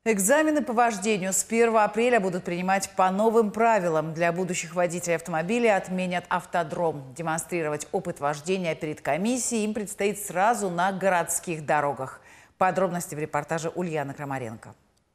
Экзамены по вождению с 1 апреля будут принимать по новым правилам. Для будущих водителей автомобилей отменят автодром. Демонстрировать опыт вождения перед комиссией им предстоит сразу на городских дорогах. Подробности в репортаже Ульяны Крамаренко.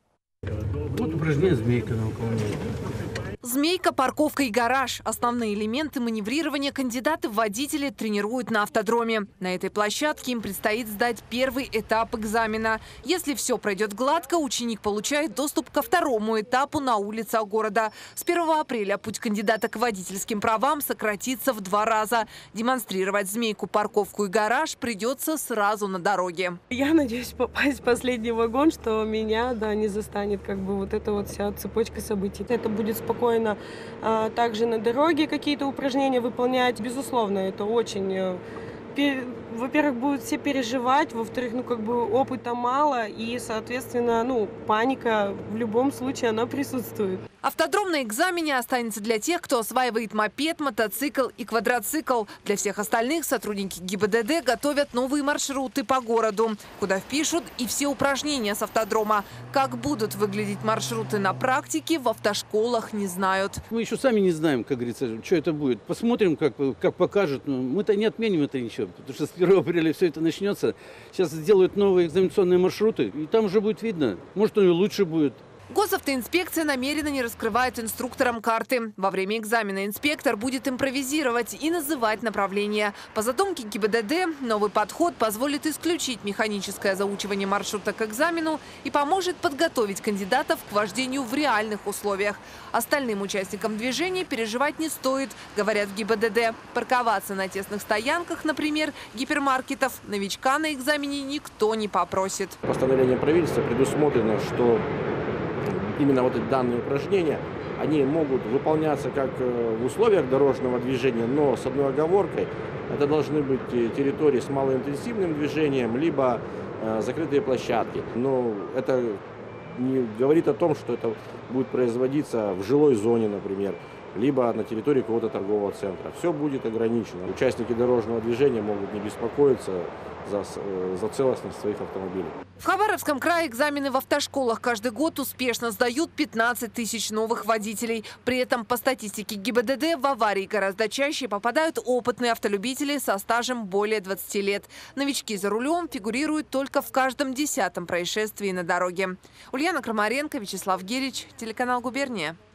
Вот упражнение «Змейка» на выполнение. Змейка, парковка и гараж – основные элементы маневрирования кандидаты в водители тренируют на автодроме. На этой площадке им предстоит сдать первый этап экзамена. Если все пройдет гладко, ученик получает доступ ко второму этапу на улицах города. С 1 апреля путь кандидата к водительским правам сократится в 2 раза. Демонстрировать змейку, парковку и гараж придется сразу на дороге. Я надеюсь попасть в последний вагон, что меня не застанет вот эта вот вся цепочка событий. Это будет спокойно. Также на дороге какие-то упражнения выполнять. Безусловно, это очень... Во-первых, будут все переживать, во-вторых, опыта мало, и, соответственно, паника в любом случае она присутствует. Автодром на экзамене останется для тех, кто осваивает мопед, мотоцикл и квадроцикл. Для всех остальных сотрудники ГИБДД готовят новые маршруты по городу, куда впишут и все упражнения с автодрома. Как будут выглядеть маршруты на практике, в автошколах не знают. Мы еще сами не знаем, как говорится, что это будет. Посмотрим, как покажут. Мы-то не отменим это ничего, потому что с 1 апреля все это начнется. Сейчас сделают новые экзаменационные маршруты, и там уже будет видно. Может, он и лучше будет. Госавтоинспекция намеренно не раскрывает инструкторам карты. Во время экзамена инспектор будет импровизировать и называть направления. По задумке ГИБДД новый подход позволит исключить механическое заучивание маршрута к экзамену и поможет подготовить кандидатов к вождению в реальных условиях. Остальным участникам движения переживать не стоит, говорят в ГИБДД. Парковаться на тесных стоянках, например, гипермаркетов, новичка на экзамене никто не попросит. Постановлением правительства предусмотрено, что именно вот эти данные упражнения, они могут выполняться как в условиях дорожного движения, но с одной оговоркой. Это должны быть территории с малоинтенсивным движением, либо закрытые площадки. Но это не говорит о том, что это будет производиться в жилой зоне, например, либо на территории какого-то торгового центра. Все будет ограничено. Участники дорожного движения могут не беспокоиться за целостность своих автомобилей. В Хабаровском крае экзамены в автошколах каждый год успешно сдают 15 тысяч новых водителей. При этом по статистике ГИБДД в аварии гораздо чаще попадают опытные автолюбители со стажем более 20 лет. Новички за рулем фигурируют только в каждом 10-м происшествии на дороге. Ульяна Крамаренко, Вячеслав Гирич, телеканал «Губерния».